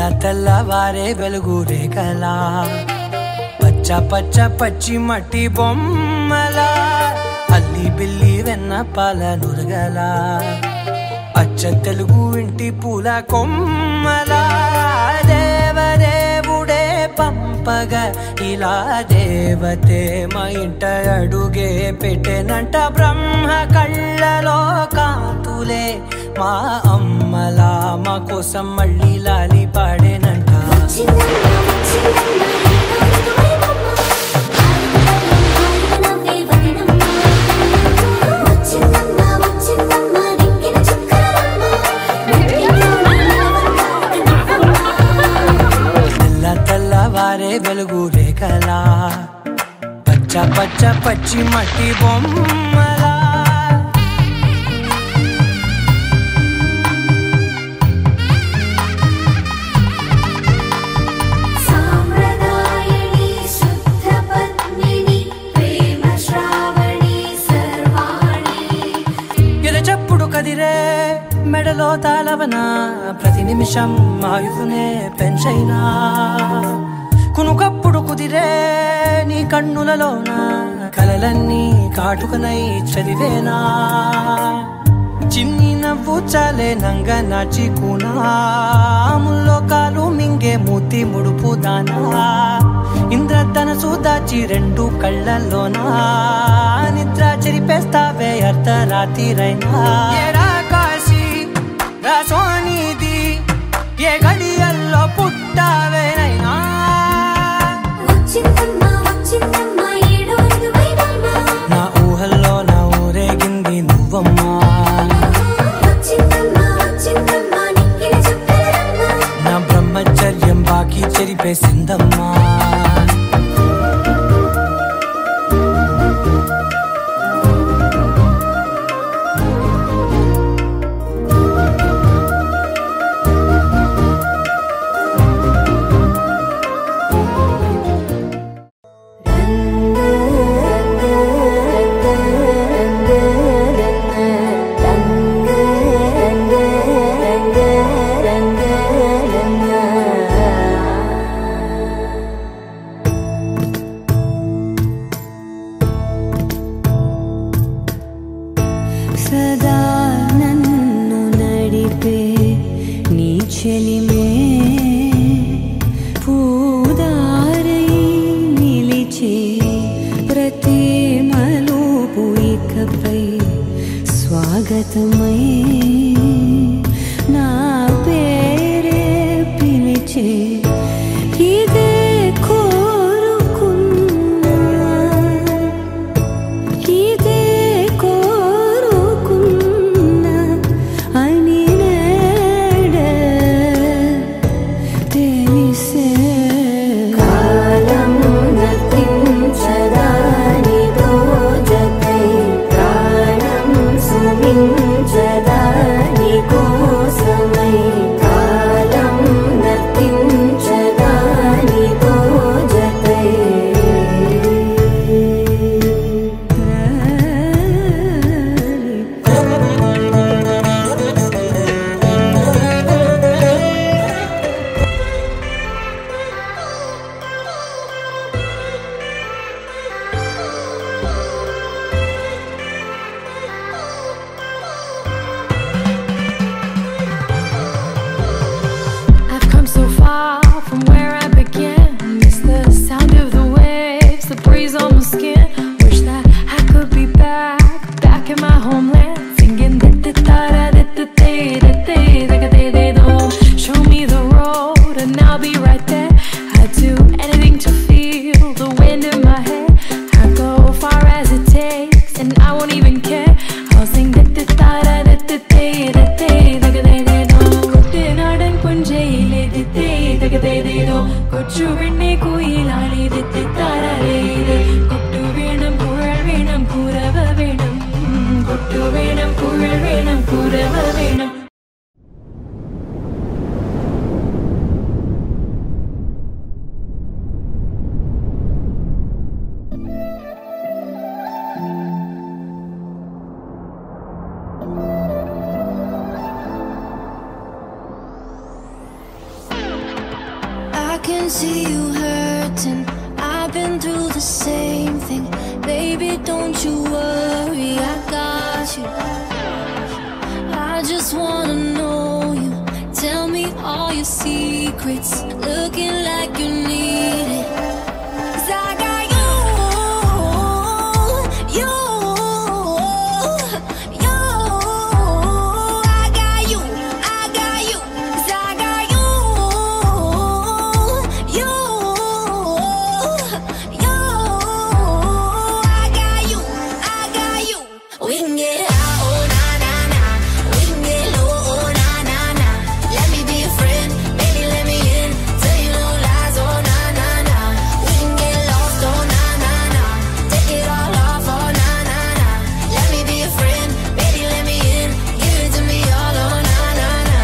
తెల్లవారే వెలుగు రేఖలా పచ్చ పచ్చ పచ్చి మట్టి బొమ్మలా అల్లి బిల్లి వెన్న పాల నురగలా అచ్చ తెలుగు ఇంటి పూల కొమ్మలా దేవదేవుడే పంపగా ఇలా దేవతే మా ఇంట అడుగే పెట్టెనంట బ్రహ్మ కళ్ళలో కాంతులే మా అమ్మలా మా కోసం మళ్ళీ లాలి పాడేనంట తెల్లవారే వెలుగు రేఖలా పచ్చ పచ్చ పచ్చి మట్టి బొమ్మలా కదిరే మెడలో తాళవన ప్రతి నిమిషం ఆయుధునే పెంచైనా కునుకప్పుడు కుదిరే నీ కన్నులలోన కలలన్నీ కాటుకనై చదివేనా చిన్ని నవ్వు చాలే నంగ నాచి కూనాముల్లో కాలు మింగే మూతి ముడుపు దానా ఇంద్రధనసు దాచి రెండు కళ్ళల్లోనా నిద్ర చెరిపేస్తావే అర్ధరాత్రిరైనా ఏరా కాశీ రాసోనిది ఏ గడియల్లో పుట్టావేనైనా నా ఊహల్లో నా ఊరేగింది నువ్వమ్మా నా బ్రహ్మచర్యం బాకీ చెరిపేసిందమ్మా సదా నన్ను నడిపే నీ చెలిమే పూదారై నిలిచే ప్రతి మలుపు ఇకపై స్వాగతమై నా పేరే పిలిచే ఇదే కోరుకున్నా ఇదే da see you hurting. I've been through the same thing. Baby, don't you worry, I got you. I just wanna know you. Tell me all your secrets. Looking like you need it. 'Cause I got you, you, you. I got you, I got you. 'Cause I got you, you, you. I got you, I got you. We can get high, oh na na na. We can get low, oh na na na. Let me be a friend, baby, let me in. Tell you no lies, oh na na na. We can get lost, oh na na na. Take it all off, oh na na na. Let me be a friend, baby, let me in. Give it to me all, oh na na na.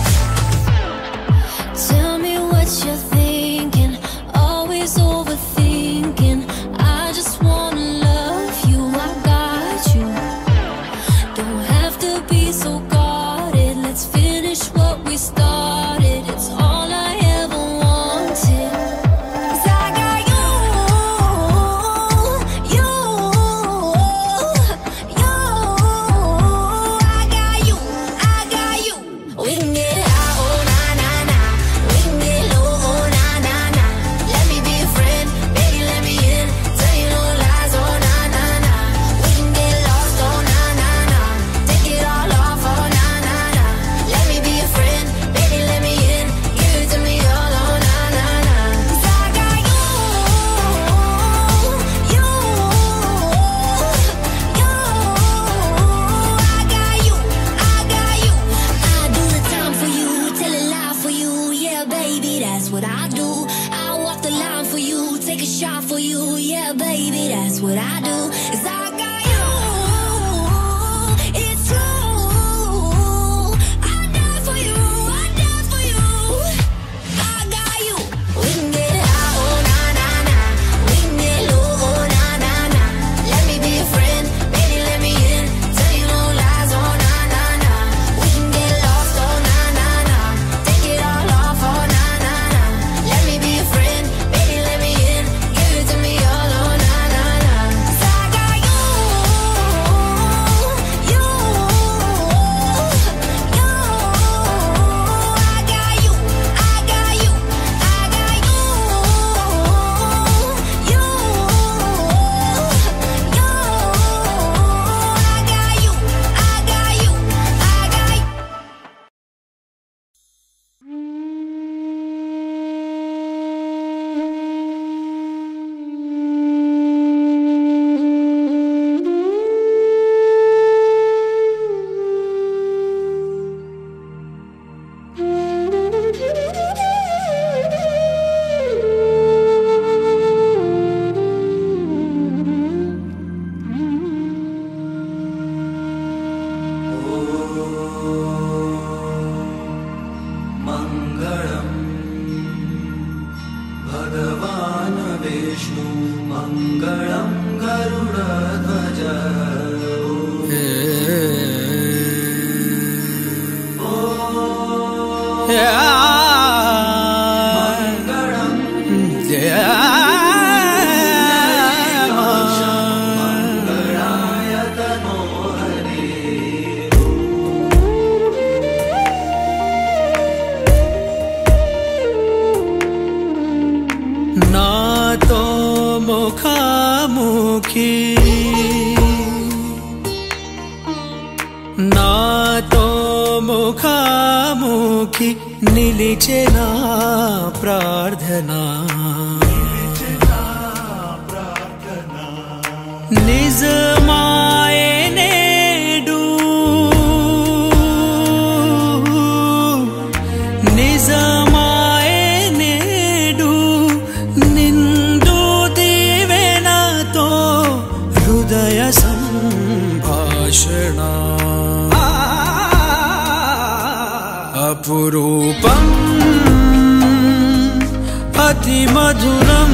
Tell me what you're thinking, always overthinking. I just wanna love you, I got you. Don't have to be so guarded. Let's finish what we started. It's all I ever wanted. 'Cause I got you, you, you. I got you, I got you. We can get high, oh na na na. We can get low, oh na na na. Let me be a friend, baby, let me in. Tell you no lies, oh na na na. We can get lost, oh na na na. Take it all off, oh na na na. Let me be a friend, baby, let me in. Give it to me all, oh na na na. 'Cause I got you, you, you. I got you, I got you. I do the time for you, tell a lie for you. Yeah, baby, that's what I do. I walk the line for you, take a shot for you. Yeah, baby, that's what I do. 'Cause I got you, it's true. I die for you, I die for you. I got you. We can get high, oh na na na. We can get low, oh na na na. Let me be a friend, baby, let me in. Tell you no lies, oh na na na. We can get lost, oh na na na. Take it all off, oh na na na. Let me be a friend, baby, let me in. Give it to me all, oh na na na. 'Cause I got you, you, you. I got you, I got you, I got you, you, you. I got you, I got you, I got you. मङ्गलं भगवान् विष्णु मङ्गलं गरुडध्वज मङ्गलं मङ्गलाय तनोहरे ना तो मुखामुखी ना तो मुखामुखी నిలిచెనా ప్రార్థనా నిజమాయే నేడు నిజమాయే నేడు నిండు దీవెనతో హృదయ సంభాషణ అపురూపం అతి మధురం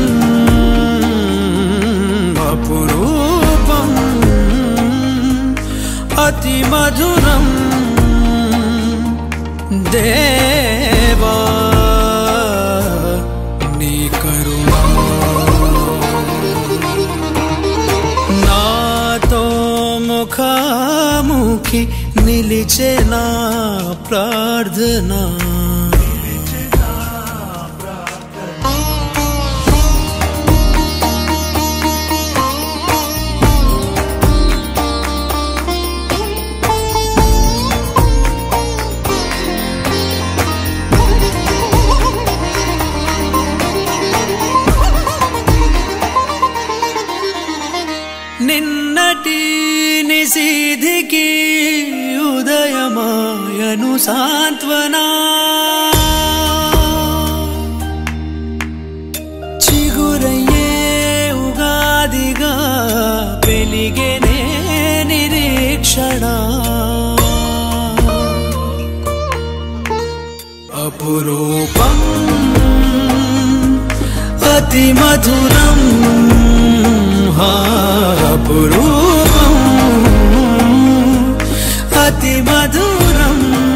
అపురూపం అతి మధురం దేవా నీ ముఖాముఖి నిలిచే నా ప్రార్థన నిన్నటి నిశీధికి ఉదయమాయను సాంత్వనా చిగురయ్యే ఉగాదిగా వెలిగెనే నిరీక్షణ అపురూపం అతి మధురం అపురూపం అతి మధురం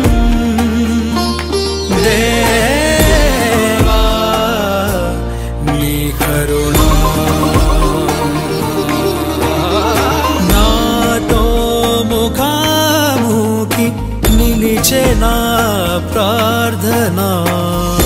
దేవా నీ కరుణ నాతో ముఖాముఖి నిలిచే నా ప్రార్థన